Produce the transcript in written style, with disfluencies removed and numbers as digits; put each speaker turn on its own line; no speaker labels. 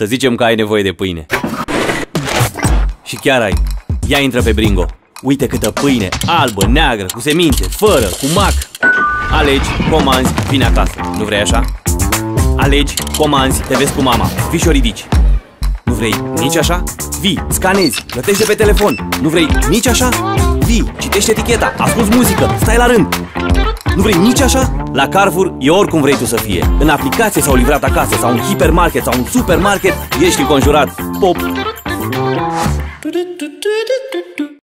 Să zicem că ai nevoie de pâine. Și chiar ai. Ia intră pe Bringo. Uite câtă pâine, albă, neagră, cu semințe, fără, cu mac. Alegi, comanzi, vine acasă. Nu vrei așa? Alegi, comanzi, te vezi cu mama. Vii și o ridici. Nu vrei nici așa? Vii, scanezi, plătești de pe telefon. Nu vrei nici așa? Vii, citești eticheta, asculți muzică, stai la rând. Nu vrei nici așa? La Carrefour e oricum vrei tu să fie. În aplicație sau livrat acasă, sau un hipermarket sau un supermarket, ești înconjurat. Pop!